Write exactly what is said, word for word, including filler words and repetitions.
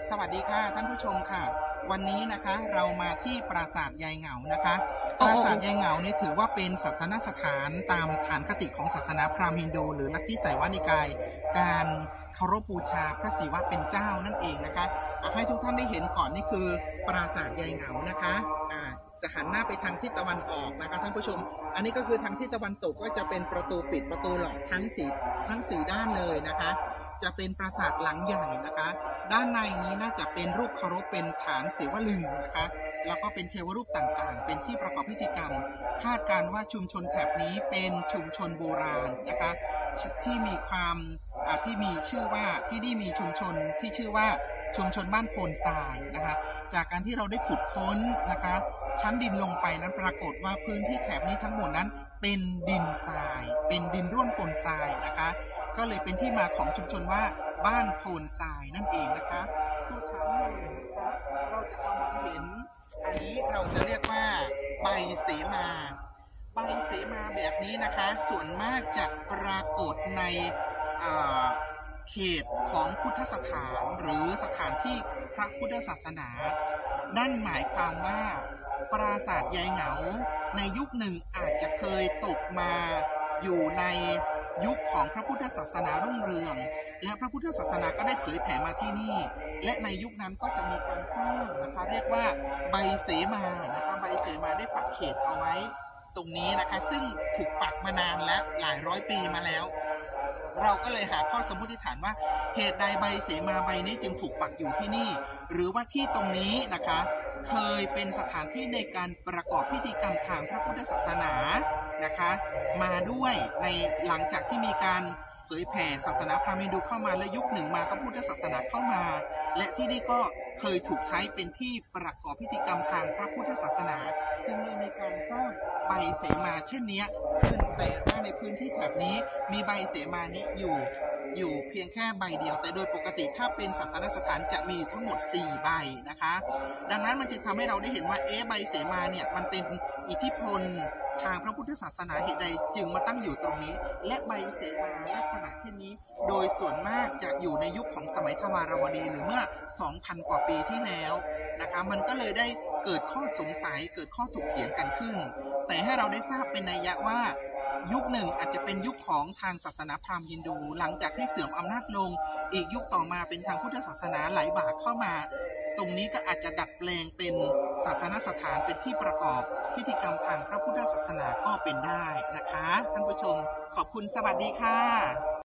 สวัสดีค่ะท่านผู้ชมค่ะวันนี้นะคะเรามาที่ปราสาทยายเหงานะคะปราสาทยายเหงานี่ถือว่าเป็นศาสนสถานตามฐานคติของศาสนาพราหมณ์ฮินดูหรือลัทธิไสยวนิกายการเคารพบูชาพระศิวะเป็นเจ้านั่นเองนะคะให้ทุกท่านได้เห็นก่อนนี่คือปราสาทยายเหงานะคะจะหันหน้าไปทางทิศตะวันออกนะคะท่านผู้ชมอันนี้ก็คือทางทิศตะวันตกก็จะเป็นประตูปิดประตูหลอกทั้งสี่ทั้งสี่ด้านเลยนะคะจะเป็นปราสาทหลังใหญ่นะคะด้านในนี้น่าจะเป็นรูปเคารพเป็นฐานศิวลึงนะคะแล้วก็เป็นเทวรูปต่างๆเป็นที่ประกอบพิธีกรรมคาดการว่าชุมชนแถบนี้เป็นชุมชนโบราณนะคะที่มีความที่มีชื่อว่าที่นี่มีชุมชนที่ชื่อว่าชุมชนบ้านโพนทรายนะคะจากการที่เราได้ขุดค้นนะคะชั้นดินลงไปนั้นปรากฏว่าพื้นที่แถบนี้ทั้งหมดนั้นเป็นดินทรายเป็นดินร่วนโพนทรายนะคะก็เลยเป็นที่มาของชุมชนว่าบ้านโพนทรายนั่นเองนะคะผู้ถามหนึ่งนะคะเราจะมองเห็นอันนี้เราจะเรียกว่าใบเสมาใบเสมาแบบนี้นะคะส่วนมากจะปรากฏในเขตของพุทธสถานหรือสถานที่พระพุทธศาสนานั่นหมายความว่าปราสาทยายเหงาในยุคหนึ่งอาจจะเคยตกมาอยู่ในยุคของพระพุทธศาสนารุ่งเรืองและพระพุทธศาสนาก็ได้เผยแผ่มาที่นี่และในยุคนั้นก็จะมีการสร้างนะคะเรียกว่าใบเสมานะคะใบเสมาได้ปักเขตเอาไว้ตรงนี้นะคะซึ่งถูกปักมานานและหลายร้อยปีมาแล้วเราก็เลยหาข้อสมมติฐานว่าเหตุใดใบเสมาใบนี้จึงถูกปักอยู่ที่นี่หรือว่าที่ตรงนี้นะคะเคยเป็นสถานที่ในการประกอบพิธีกรรมทางพระพุทธศาสนานะคะมาด้วยในหลังจากที่มีการเผยแผ่ศาสนาพราหมณ์ฮินดูเข้ามาและยุคหนึ่งมาก็พุทธศาสนาเข้ามาและที่นี่ก็เคยถูกใช้เป็นที่ประกอบพิธีกรรมทางพระพุทธศาสนาจึงเลยมีการสร้างใบเสมาเช่นนี้ขึ้นแต่ว่าในพื้นที่แถบนี้มีใบเสมานี้อยู่อยู่เพียงแค่ใบเดียวแต่โดยปกติถ้าเป็นศาสนสถานจะมีทั้งหมดสี่ใบนะคะดังนั้นมันจึงทำให้เราได้เห็นว่าเอ๊ะใบเสมาเนี่ยมันเป็นอิทธิพลทางพระพุทธศาสนาเหตุใดจึงมาตั้งอยู่ตรงนี้และใบเสมาลักษณะเช่นนี้โดยส่วนมากจะอยู่ในยุคของสมัยทวารวดีหรือเมื่อ สองพัน กว่าปีที่แล้วนะคะมันก็เลยได้เกิดข้อสงสัยเกิดข้อถกเถียงกันขึ้นแต่ให้เราได้ทราบเป็นนัยยะว่ายุคหนึ่งอาจจะเป็นยุคของทางศาสนาพราหมณ์ฮินดูหลังจากที่เสื่อมอำนาจลงอีกยุคต่อมาเป็นทางพุทธศาสนาไหลบ่าเข้ามาตรงนี้ก็อาจจะดัดแปลงเป็นศาสนสถานเป็นที่ประกอบพิธีกรรมทางพระพุทธศาสนาก็เป็นได้นะคะท่านผู้ชมขอบคุณสวัสดีค่ะ